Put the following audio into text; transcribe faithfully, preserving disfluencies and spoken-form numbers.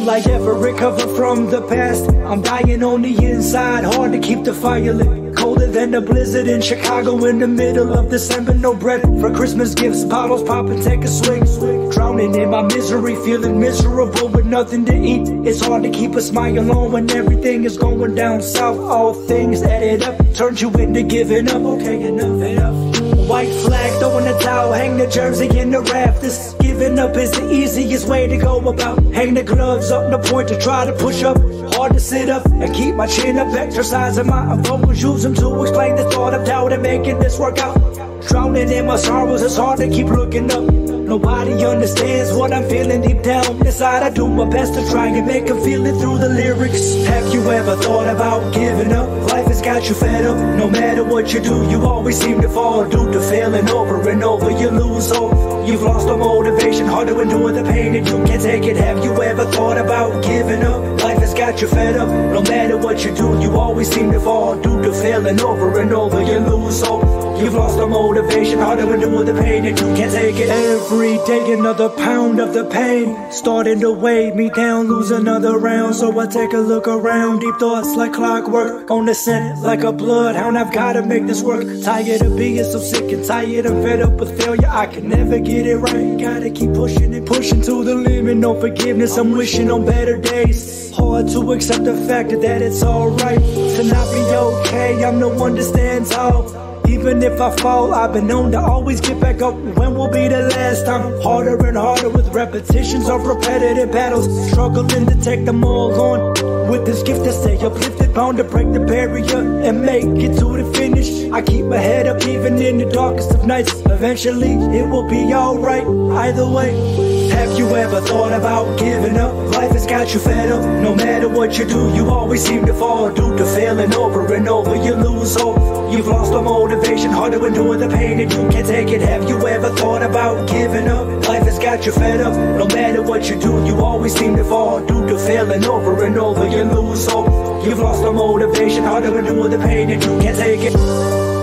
Will I ever recover from the past? I'm dying on the inside, hard to keep the fire lit. Colder than a blizzard in Chicago in the middle of December. No bread for Christmas gifts, bottles pop and take a swig. Drowning in my misery, feeling miserable with nothing to eat. It's hard to keep a smile on when everything is going down south. All things added up turns you into giving up. Okay, enough, enough. White flag, throwing the towel, hang the jersey in the rafters. Giving up is the easiest way to go about. Hang the gloves up, the point to try to push up. Hard to sit up and keep my chin up. Exercising my vocals, use them to explain the thought of doubt and making this work out. Drowning in my sorrows, it's hard to keep looking up. Nobody understands what I'm feeling deep down inside. I do my best to try and make them feel it through the lyrics. Have you ever thought about giving up? Life has got you fed up. No matter what you do, you always seem to fall due to failing over and over. You lose hope, you've lost the motivation, hard to endure the pain and you can't take it. Have you ever thought about giving up? Life has got you fed up. No matter what you do, you always seem to fall due to failing over and over. You lose hope, you've lost the motivation, hard to endure the pain and you can't take it. Every day another pound of the pain starting to weigh me down, lose another round. So I take a look around, deep thoughts like clockwork, on the scent like a bloodhound. I've gotta make this work, tired of being so sick and tired and fed up with failure. I can never get it right, gotta keep pushing and pushing to the limit. No forgiveness, I'm wishing on better days. Hard to accept the fact that it's alright to not be okay. I'm the one that stands tall. Even if I fall, I've been known to always get back up. When will be the last time? Harder and harder with repetitions of repetitive battles. Struggling to take them all on. With this gift to stay uplifted, bound to break the barrier and make it to the finish. I keep my head up even in the darkest of nights. Eventually it will be alright, either way. Have you ever thought about giving up? Life has got you fed up. No matter what you do, you always seem to fall due to failing over and over. You lose hope, you've lost the motivation, hard to endure the pain and you can't take it. Have you ever thought about giving up? Life has got you fed up. No matter what you do, you always seem to fall due to failing over and over. You lose hope, you've lost the motivation, hard to endure the pain and you can't take it.